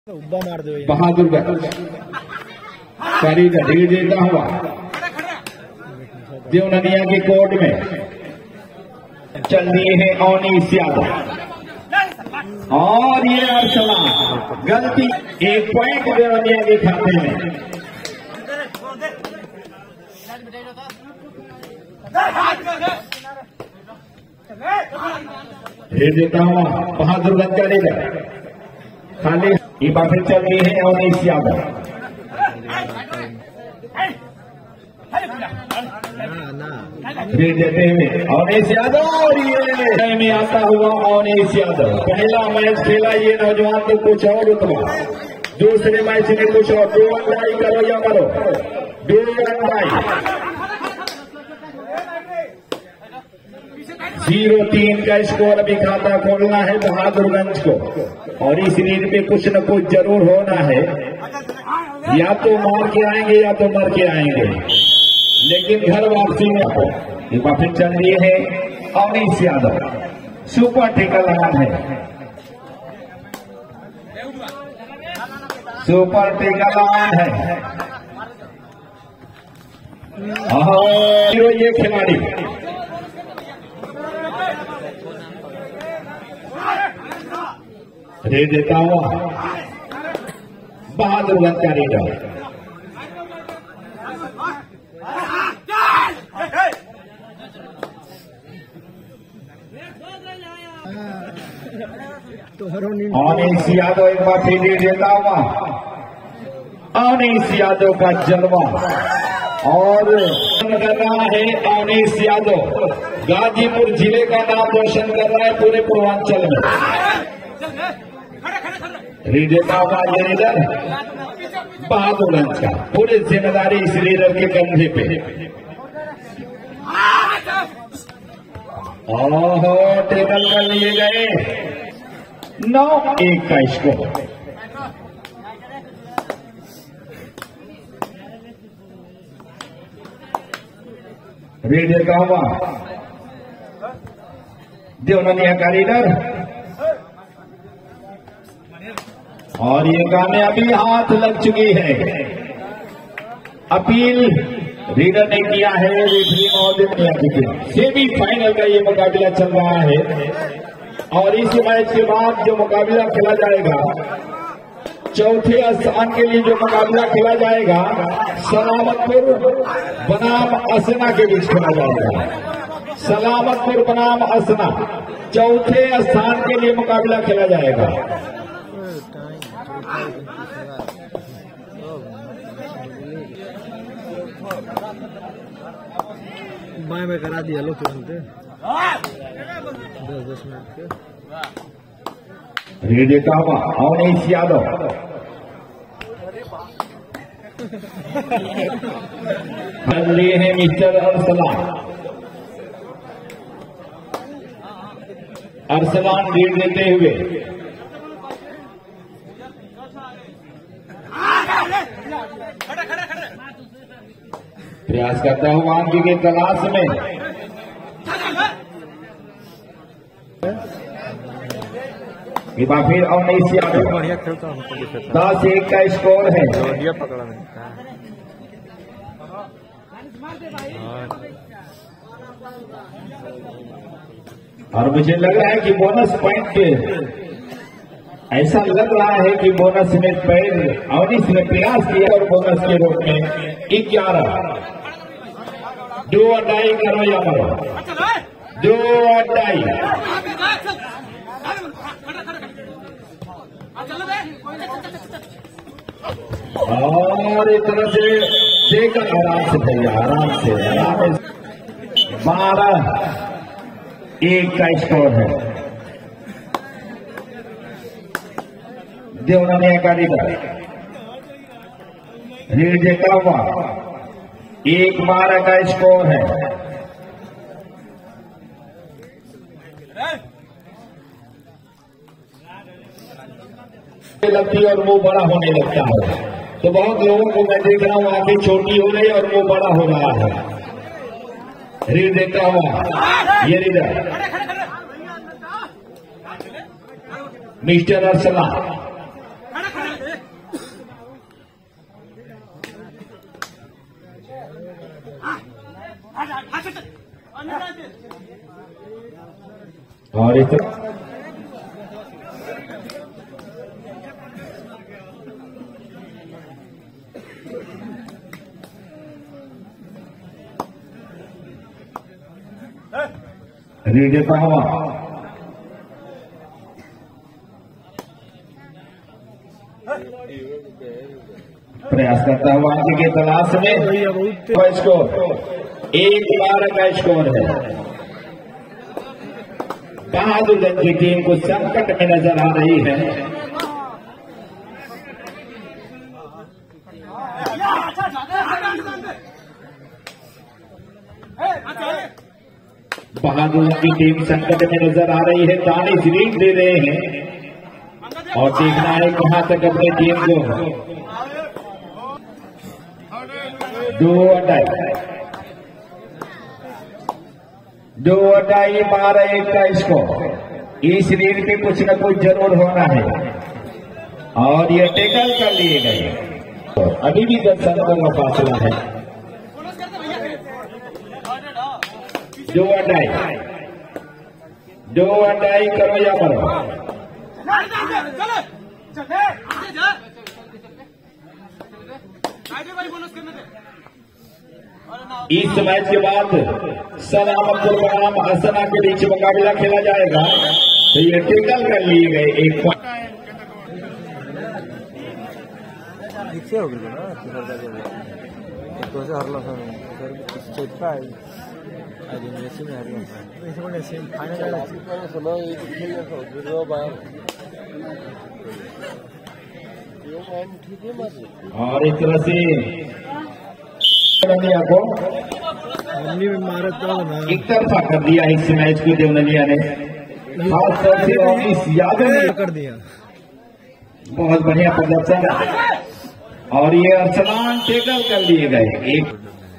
बहादुर कारी ढील देता हुआ देवननिया के कोर्ट में चल दिए हैं अवनीश यादव और ये अरसलान गलती 1 पॉइंट देवननिया के खाते में भेज देता हुआ बहादुर करेगा खाली ये बातें चल रही है अवनीश यादव भेज देते हुए अवनीश यादव और ये में आता हुआ अवनीश यादव पहला मैच खेला ये नौजवान तो कुछ और रुतबा दूसरे मैच में कुछ और 2 अंदाई करो या मरो 2 अंदाई 0-3 का स्कोर अभी खाता खोलना है बहादुरगंज को और इस रीड पे कुछ न कुछ जरूर होना है या तो मार के आएंगे या तो मर के आएंगे लेकिन घर वापसी में फिर चल रही है अवनीश यादव सुपर टिकल लगान है सुपर टिकल लगान है ये खिलाड़ी दे देता हुआ बहादुरगंज का रीडर अवनीश यादव एक बार फिर दे देता हुआ अवनीश यादव का जलवा और कर रहा है अवनीश यादव गाजीपुर जिले का नाम रोशन कर रहा है पूरे पूर्वांचल में रीडर हुआ ये रीडर बहादुरगंज का पूरी जिम्मेदारी इस रीडर के कंधे पे ओहो टेबल कर लिए गए 9-1 का स्कोर रीडर का हुआ देवननिया का रीडर और ये कामयाबी हाथ लग चुकी है अपील रीडर ने किया है रेफरी महोदय के सेमीफाइनल का ये मुकाबला चल रहा है और इस मैच के बाद जो मुकाबला खेला जाएगा चौथे स्थान के लिए जो मुकाबला खेला जाएगा सलामतपुर बनाम असना के बीच खेला जाएगा सलामतपुर बनाम असना चौथे स्थान के लिए मुकाबला खेला जाएगा बाय में करा दिया लो तुरंत 10 मिनट के रेडियो का हुआ अवनीश यादव कर लिए हैं मिस्टर अरसलान लीड देते हुए प्रयास करता हूं अंक की तलाश में फिर अवनीश यादव बढ़िया खेलता हूँ 10-1 का स्कोर है बढ़िया पकड़ा नहीं और मुझे लग रहा है कि बोनस पॉइंट पे ऐसा लग रहा है कि बोनस में पैर अवनीश ने प्रयास किया और बोनस के रूप में 11 2 अंडाई करो या मरो 2 अंडाई और एक तरह से देकर आराम से भैया आराम से 12-1 का स्कोर है देवननिया का रीडर रीड देता हुआ 1-12 का स्कोर है लगती और मुंह बड़ा होने लगता है तो बहुत लोगों को मैं देख रहा हूं आंखें छोटी हो रही और मुंह बड़ा हो रहा है रीड देता हुआ ये रीडर मिस्टर अरसलान और इस रीड देता हुआ प्रयास करता हुआ आगे की तलाश में स्कोर 1-12 का स्कोर है। बहादुरगंज की टीम को संकट में नजर आ रही है। बहादुरगंज की टीम संकट में नजर आ रही है। दानिश रीड दे रहे हैं और देखना है कहां तक अपनी टीम को 2-2 12-1 का स्कोर। इस रीड पे कुछ न कुछ जरूर होना है और ये टेकल कर लिए गए। अभी भी 10 रनों का फासला है। 2-2 करो या मरो। इस मैच के बाद सलामतपुर बनाम हसना के बीच मुकाबला खेला जाएगा। तो ये टेकल कर लिए गए 1 पॉइंट। और इस तरह से को एक तरफा कर दिया इस मैच को देवनलिया ने। खास तौर से रमेश यादव ने कर दिया। बहुत बढ़िया प्रदर्शन और ये अरसलान टेकल कर लिए गए 1।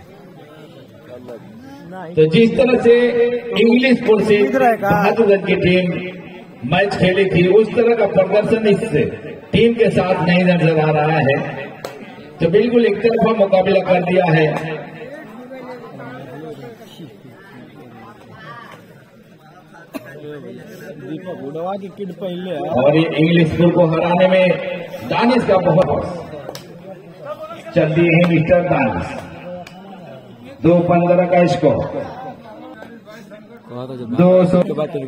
तो जिस तरह से इंग्लिशपुर से बहादुरगंज की टीम मैच खेली थी उस तरह का प्रदर्शन इस टीम के साथ नहीं नजर आ रहा है। तो बिल्कुल एक तरफा मुकाबला कर दिया है। और ये इंग्लिशपुर को हराने में दानिश का बहुत चल दिए हैं मिस्टर दानिश। 2-15 का स्कोर। 200 के बाद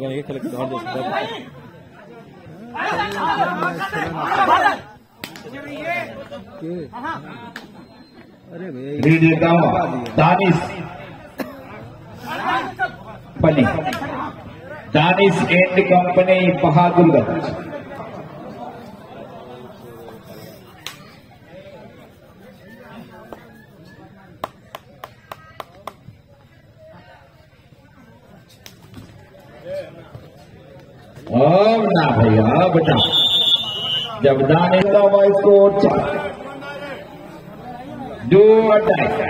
रीड देता हूं दानिश पली दानिश एंड कंपनी बहादुरगंज। अब ना भैया बचा जब दानिश का स्कोर 2-2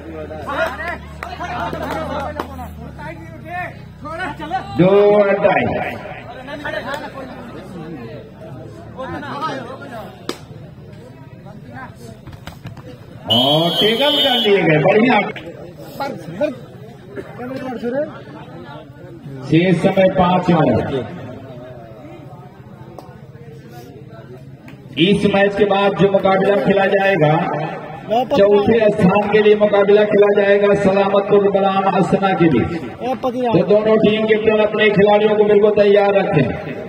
और टेकल कर लिए गए। बढ़िया शेष समय 5 मिनट। इस मैच के बाद जो मुकाबला खेला जाएगा चौथे स्थान के लिए मुकाबला खेला जाएगा सलामतपुर बनाम हसना के बीच। तो दोनों टीम कैप्टन अपने खिलाड़ियों को बिल्कुल तैयार रखें।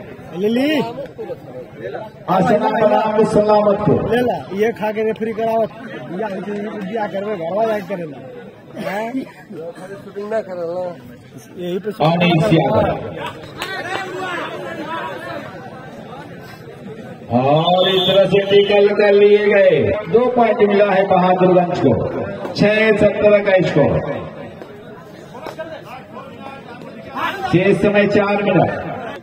हसना बनाम सलामतपुर ये खा के रेफरी करावत करवे घरवा जाके करेला शूटिंग ना करेला यही पे और इस तरह से टिकल कर लिए गए। 2 पॉइंट मिला है बहादुरगंज को। 6-17 का स्कोर। शेष समय 4 मिनट।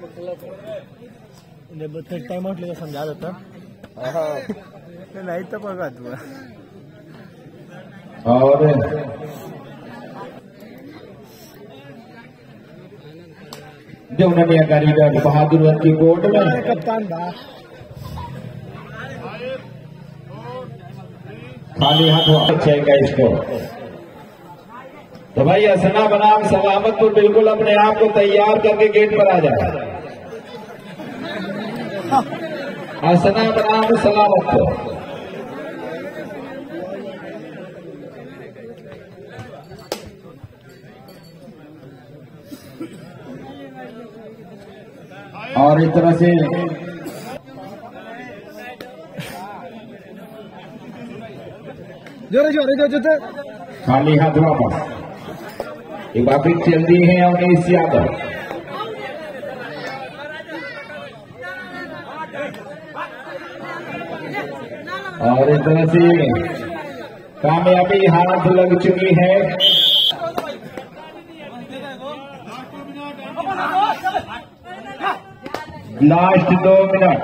टाइम आउट लेकर समझा देता नहीं तो पगा दूंगा। और देवनलिया का रीडर बहादुरगंज की कोर्ट में कप्तान खाली हाथ 6 का स्कोर। तो भाई हसना बनाम सलामतपुर बिल्कुल अपने आप को तैयार करके गेट पर आ जाए। हसना बनाम सलामतपुर। और इस तरह से जोरे खाली हाथ वापस। एक बार फिर चल दी है अवनीश यादव। और इस तरह से कामयाबी हाथ लग चुकी है। Last 2 minute.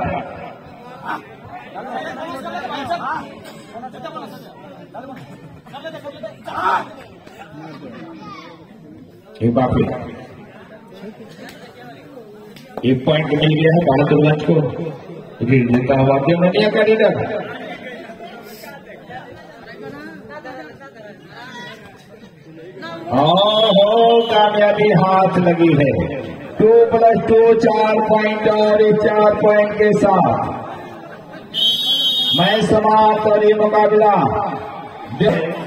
एक बार फिर 1 पॉइंट मिल गया है भारतगंज को। देता हुआ क्यों नहीं का लीडर। हो कामयाबी हाथ लगी है। 2+2 4 पॉइंट और इस 4 पॉइंट के साथ मैच समाप्त और ये मुकाबला